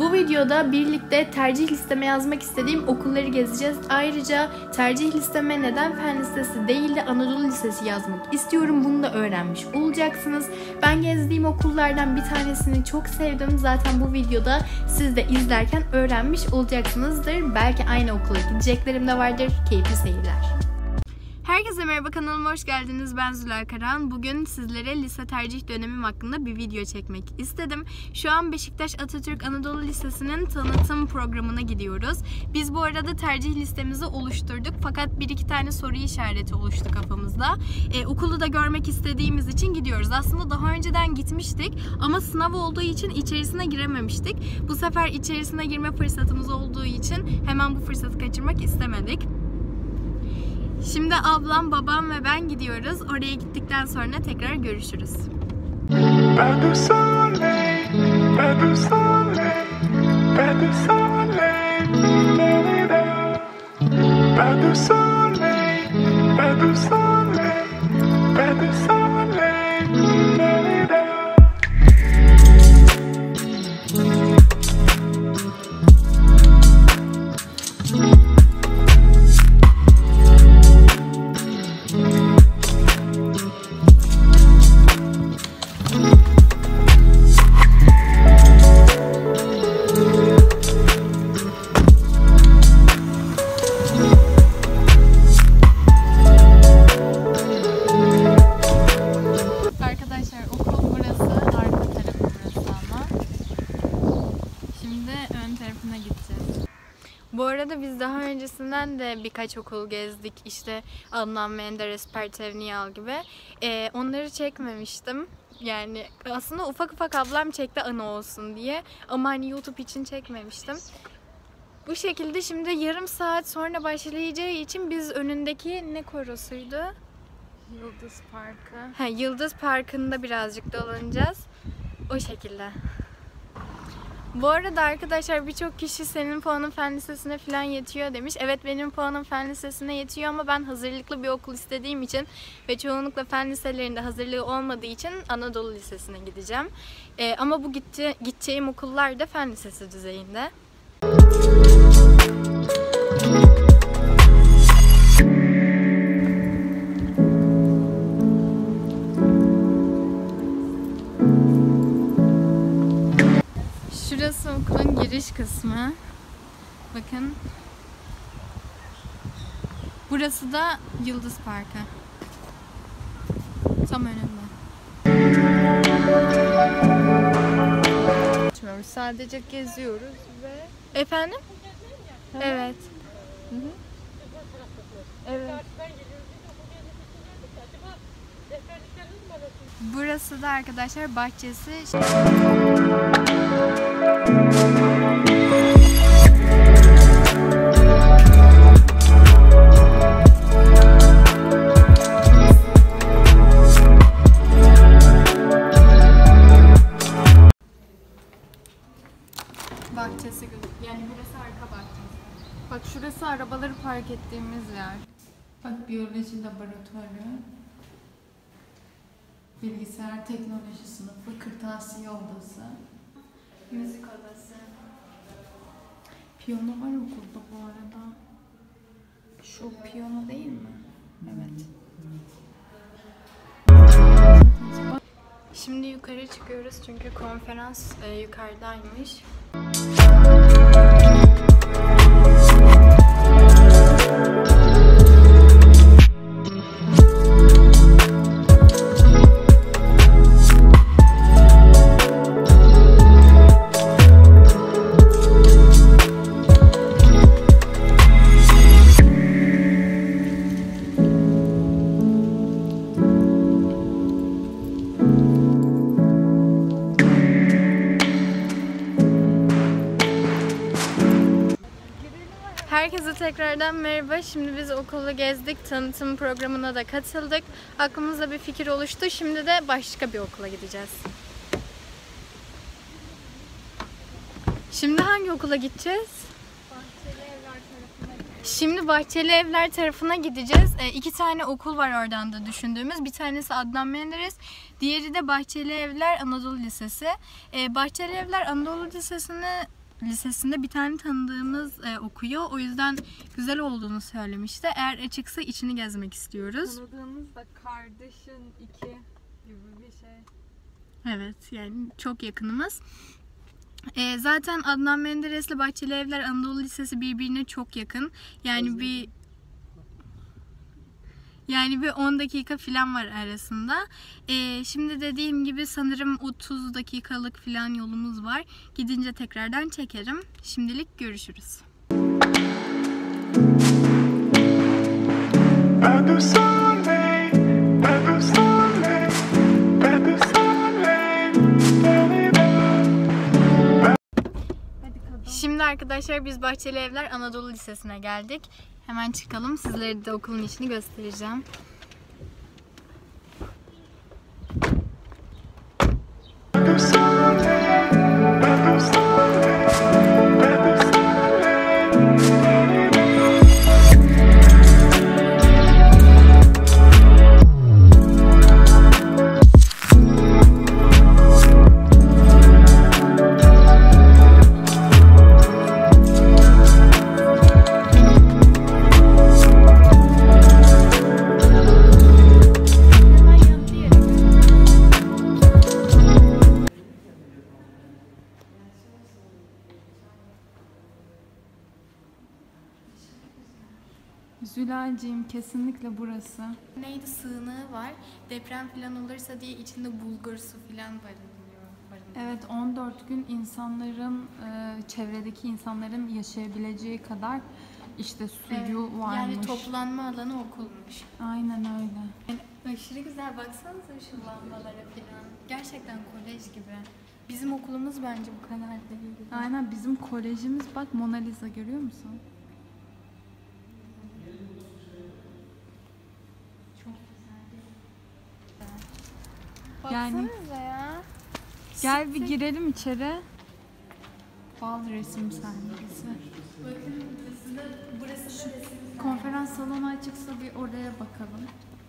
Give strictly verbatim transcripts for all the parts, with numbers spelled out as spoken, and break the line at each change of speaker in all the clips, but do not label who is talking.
Bu videoda birlikte tercih listeme yazmak istediğim okulları gezeceğiz. Ayrıca tercih listeme neden Fen Lisesi değil de Anadolu Lisesi yazmak istiyorum, bunu da öğrenmiş olacaksınız. Ben gezdiğim okullardan bir tanesini çok sevdim. Zaten bu videoda siz de izlerken öğrenmiş olacaksınızdır. Belki aynı okula gideceklerim de vardır. Keyifli seyirler. Herkese merhaba, kanalıma hoş geldiniz. Ben Zülal Karahan. Bugün sizlere lise tercih dönemim hakkında bir video çekmek istedim. Şu an Beşiktaş Atatürk Anadolu Lisesi'nin tanıtım programına gidiyoruz. Biz bu arada tercih listemizi oluşturduk. Fakat bir iki tane soru işareti oluştu kafamızda. Ee, okulu da görmek istediğimiz için gidiyoruz. Aslında daha önceden gitmiştik ama sınav olduğu için içerisine girememiştik. Bu sefer içerisine girme fırsatımız olduğu için hemen bu fırsatı kaçırmak istemedik. Şimdi ablam, babam ve ben gidiyoruz. Oraya gittikten sonra tekrar görüşürüz.
Pas de soleil, pas de soleil, pas de soleil, pas de soleil, pas de soleil, pas de soleil.
Bu arada biz daha öncesinden de birkaç okul gezdik. İşte Adnan Menderes, Pertevniyal gibi. Ee, onları çekmemiştim. Yani aslında ufak ufak ablam çekti anı olsun diye. Ama hani YouTube için çekmemiştim. Bu şekilde şimdi yarım saat sonra başlayacağı için biz önündeki ne korosuydu?
Yıldız Parkı.
Ha, Yıldız Parkı'nda birazcık dolanacağız. O şekilde. Bu arada arkadaşlar birçok kişi senin puanın Fen Lisesi'ne falan yetiyor demiş. Evet, benim puanım Fen Lisesi'ne yetiyor ama ben hazırlıklı bir okul istediğim için ve çoğunlukla Fen Liselerinde hazırlığı olmadığı için Anadolu Lisesi'ne gideceğim. Ee, ama bu gitti, gideceğim okullar da Fen Lisesi düzeyinde. Şurası okulun giriş kısmı. Bakın. Burası da Yıldız Parkı. Tam önünde.
Sadece geziyoruz ve...
Efendim?
Hı?
Evet.
Hı hı.
Evet. Burası da arkadaşlar bahçesi. Bahçesi, yani burası arka bahçesi.
Bak şurası arabaları park ettiğimiz yer. Bak biyoloji laboratuvarı, bilgisayar teknoloji sınıfı, kırtasiye odası,
Müzik odası.
piyano var okulda bu arada.
Şu piyano değil mi? Evet. Şimdi yukarı çıkıyoruz çünkü konferans e, yukarıdaymış. Herkese tekrardan merhaba. Şimdi biz okulu gezdik. Tanıtım programına da katıldık. Aklımızda bir fikir oluştu. Şimdi de başka bir okula gideceğiz. Şimdi hangi okula gideceğiz?
Bahçeli Evler tarafına gideceğiz.
Şimdi Bahçeli Evler tarafına gideceğiz. E, iki tane okul var oradan da düşündüğümüz. Bir tanesi Adnan Menderes, diğeri de Bahçeli Evler Anadolu Lisesi. E, Bahçeli Evler Anadolu Lisesi'ni Lisesi'nde bir tane tanıdığımız e, okuyor. O yüzden güzel olduğunu söylemişti. Eğer açıksa içini gezmek istiyoruz.
Tanıdığımız da kardeşin iki gibi bir şey.
Evet, yani çok yakınımız. E, zaten Adnan Menderes'le Bahçeli Evler Anadolu Lisesi birbirine çok yakın. Yani bir Yani bir on dakika falan var arasında. Ee, şimdi dediğim gibi sanırım otuz dakikalık falan yolumuz var. Gidince tekrardan çekerim. Şimdilik görüşürüz. Şimdi arkadaşlar biz Bahçeli Evler Anadolu Lisesi'ne geldik. Hemen çıkalım. Sizlere de okulun içini göstereceğim.
Zülal'ciğim kesinlikle burası.
Neydi, sığınağı var. Deprem falan olursa diye içinde bulgur su falan barındırıyor.
Evet, on dört gün insanların, e, çevredeki insanların yaşayabileceği kadar işte suyu
evet,
varmış.
Yani toplanma alanı okulmuş.
Aynen öyle.
Yani aşırı güzel, baksanıza şu lambalara falan. Gerçekten kolej gibi. Bizim okulumuz bence bu kadar değil.
Aynen, bizim kolejimiz, bak Mona Lisa görüyor musun?
Yani ya.
Gel bir girelim içeri. Bal resim sahnesi.
Bakın burası şu
konferans salonu açıksa bir oraya bakalım.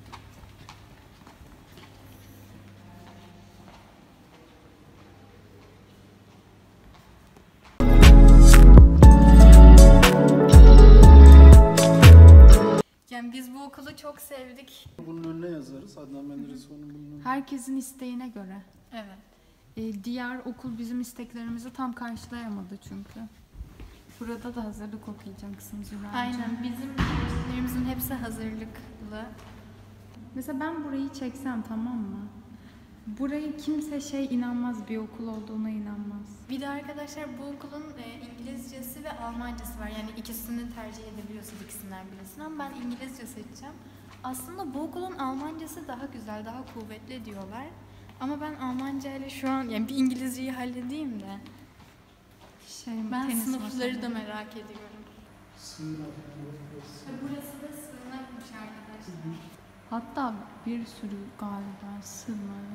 Yani biz bu okulu çok sevdik.
Bunun önüne yazarız. Adnan Menderes onun bunun önüne.
Herkesin isteğine göre.
Evet.
Ee, diğer okul bizim isteklerimizi tam karşılayamadı çünkü. Burada da hazırlık okuyacaksın Zülal'cığım.
Aynen, bizim derslerimizin hepsi hazırlıklı.
Mesela ben burayı çeksem, tamam mı? Burayı kimse şey inanmaz, bir okul olduğuna inanmaz.
Bir de arkadaşlar bu okulun e, İngilizcesi ve Almancası var. Yani ikisini tercih edebiliyorsunuz, ikisinden birisini, ama ben İngilizce seçeceğim. Aslında bu okulun Almancası daha güzel, daha kuvvetli diyorlar. Ama ben Almanca ile şu an yani bir İngilizceyi halledeyim de.
Şey,
Ben
tenis
sınıfları
masası.
da merak ediyorum. Burası da sığınakmış arkadaşlar.
Hatta bir sürü galiba sığınağı.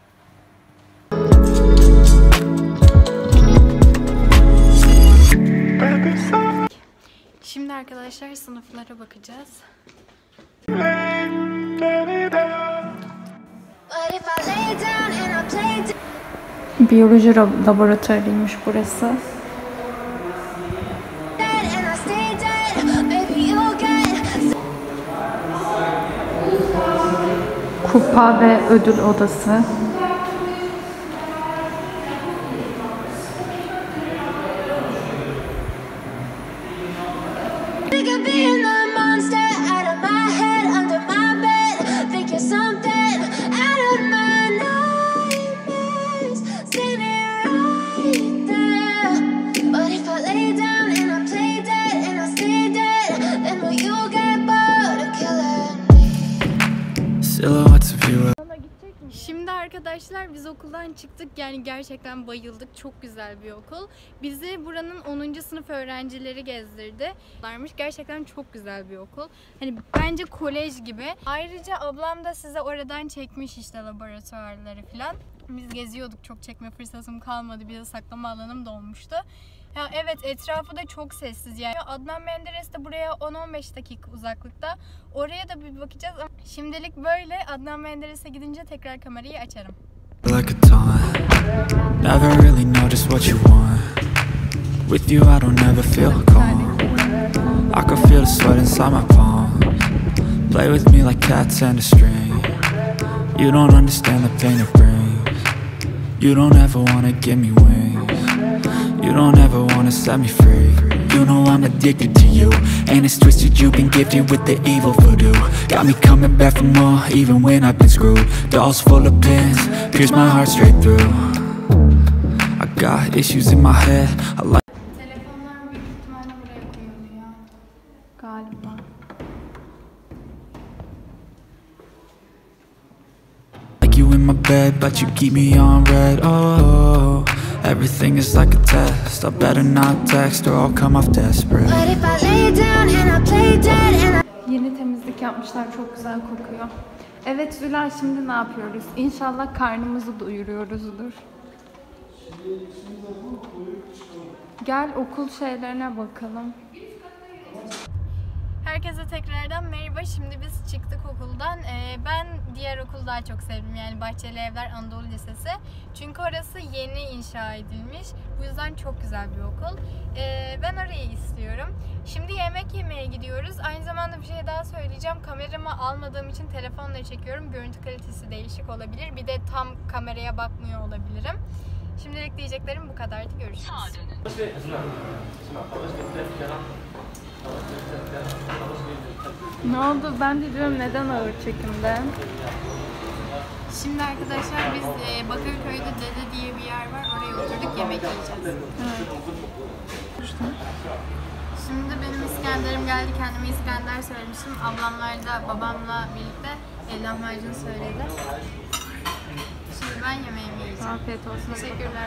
Şimdi arkadaşlar sınıflara bakacağız.
Biyoloji laboratuvarıymış burası. Kupa ve ödül odası.
Şimdi arkadaşlar biz okuldan çıktık, yani gerçekten bayıldık, çok güzel bir okul. Bizi buranın onuncu sınıf öğrencileri gezdirdi. Gerçekten çok güzel bir okul. Hani bence kolej gibi. Ayrıca ablam da size oradan çekmiş işte laboratuvarları falan. Biz geziyorduk, çok çekme fırsatım kalmadı, bir de saklama alanım da olmuştu. Ya evet, etrafı da çok sessiz yani. Adnan Menderes de buraya on on beş dakika uzaklıkta. Oraya da bir bakacağız. Şimdilik böyle. Adnan Menderes'e gidince tekrar kamerayı açarım.
Like a taunt, never really know just what you want. With you I don't ever feel calm. I can feel the sweat inside my palm. Play with me like cats and a string. You don't understand the pain it brings. You don't ever wanna give me wings. You don't ever wanna set me free. You know I'm addicted to you, and it's twisted, you've been gifted with the evil voodoo. Got me coming back for more, even when I've been screwed. Dolls full of pins, pierce my heart straight through. I got issues in my head, I like
Telefonlar büyük ihtimalle buraya koyuldu ya.
Galiba.
you in my bed, but you keep me on red. Oh, everything is like a test. I better not text or I'll come off desperate.
Yeni temizlik yapmışlar, çok güzel kokuyor. Evet Zülal, şimdi ne yapıyoruz? İnşallah karnımızı doyuruyoruzdur. Gel okul şeylerine bakalım.
Herkese tekrardan merhaba. Şimdi biz çıktık okuldan. Ee, ben diğer okulu daha çok sevdim. Yani Bahçeli Evler Anadolu Lisesi. Çünkü orası yeni inşa edilmiş. Bu yüzden çok güzel bir okul. Ee, ben orayı istiyorum. Şimdi yemek yemeye gidiyoruz. Aynı zamanda bir şey daha söyleyeceğim. Kameramı almadığım için telefonla çekiyorum. Görüntü kalitesi değişik olabilir. Bir de tam kameraya bakmıyor olabilirim. Şimdilik diyeceklerim bu kadardı. Görüşürüz.
Ne oldu? Ben de diyorum neden ağır çekimde?
Şimdi arkadaşlar biz e, Bakırköy'de Dede diye bir yer var. Oraya oturduk, yemek yiyeceğiz.
Evet.
Şimdi benim İskender'im geldi. Kendime İskender söylemiştim. Ablamlar da babamla birlikte el lahmacun söyledi. Şimdi ben yemeğimi yiyeceğim.
Afiyet olsun.
Teşekkürler.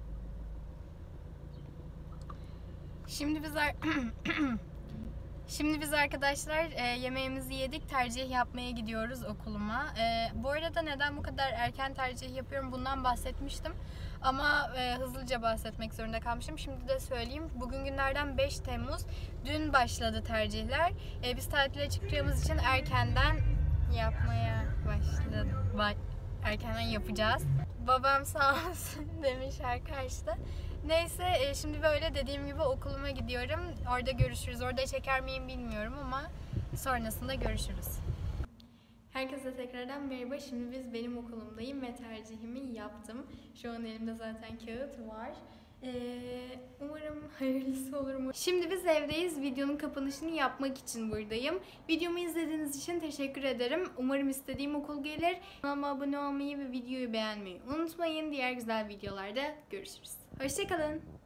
Şimdi biz ar- Şimdi biz arkadaşlar e, yemeğimizi yedik, tercih yapmaya gidiyoruz okuluma. E, bu arada neden bu kadar erken tercih yapıyorum bundan bahsetmiştim. Ama e, hızlıca bahsetmek zorunda kalmışım. Şimdi de söyleyeyim. Bugün günlerden beş Temmuz. Dün başladı tercihler. E, biz tatile çıktığımız için erkenden yapmaya başladık. Ba- erkenden yapacağız. Babam sağ olsun demiş arkadaşlar. Neyse şimdi böyle dediğim gibi okuluma gidiyorum. Orada görüşürüz. Orada çeker miyim bilmiyorum ama sonrasında görüşürüz. Herkese tekrardan merhaba. Şimdi biz benim okulumdayım ve tercihimi yaptım. Şu an elimde zaten kağıt var. Ee, umarım hayırlısı olur mu? Şimdi biz evdeyiz. Videonun kapanışını yapmak için buradayım. Videomu izlediğiniz için teşekkür ederim. Umarım istediğim okul gelir. Kanalıma abone olmayı ve videoyu beğenmeyi unutmayın. Diğer güzel videolarda görüşürüz. Hoşçakalın.